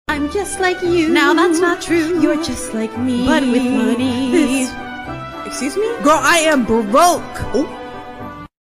I'm just like you. Now that's not true. You're just like me. But with money. Excuse me? Girl, I am broke. Oh.